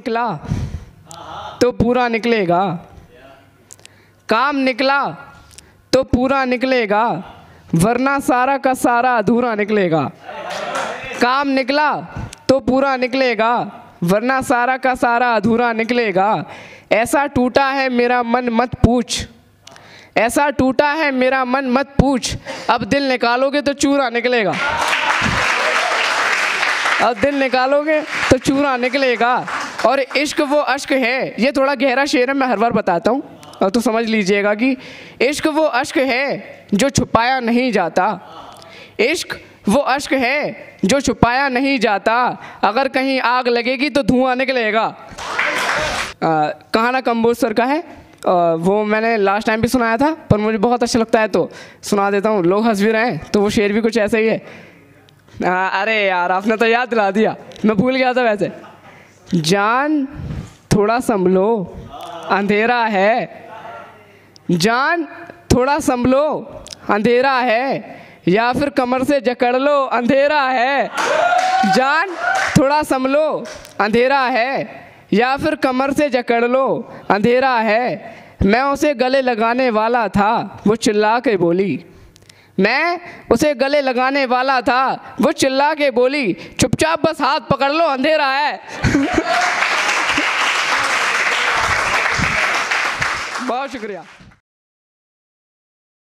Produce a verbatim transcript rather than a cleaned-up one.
निकला तो पूरा निकलेगा, काम निकला तो पूरा निकलेगा, वरना सारा का सारा अधूरा निकलेगा। काम निकला तो पूरा निकलेगा, वरना सारा का सारा अधूरा निकलेगा। ऐसा टूटा है मेरा मन मत पूछ, ऐसा टूटा है मेरा मन मत पूछ, अब दिल निकालोगे तो चूरा निकलेगा। अब दिल निकालोगे तो चूरा निकलेगा। और इश्क वो अश्क है, ये थोड़ा गहरा शेर है, मैं हर बार बताता हूँ और तो समझ लीजिएगा कि इश्क वो अश्क है जो छुपाया नहीं जाता। इश्क वो अश्क है जो छुपाया नहीं जाता, अगर कहीं आग लगेगी तो धुआं निकलेगा। कहाना कंबोज सर का है, आ, वो मैंने लास्ट टाइम भी सुनाया था, पर मुझे बहुत अच्छा लगता है तो सुना देता हूँ। लोग हंस भी रहे हैं तो वो शेर भी कुछ ऐसा ही है। आ, अरे यार आपने तो याद दिला दिया, मैं भूल गया था वैसे। जान थोड़ा संभलो अंधेरा है, जान थोड़ा संभलो अंधेरा है, या फिर कमर से जकड़ लो अंधेरा है। जान थोड़ा संभलो अंधेरा है, या फिर कमर से जकड़ लो अंधेरा है। मैं उसे गले लगाने वाला था वो चिल्ला के बोली, मैं उसे गले लगाने वाला था वो चिल्ला के बोली, चुपचाप बस हाथ पकड़ लो अंधेरा है। बहुत शुक्रिया।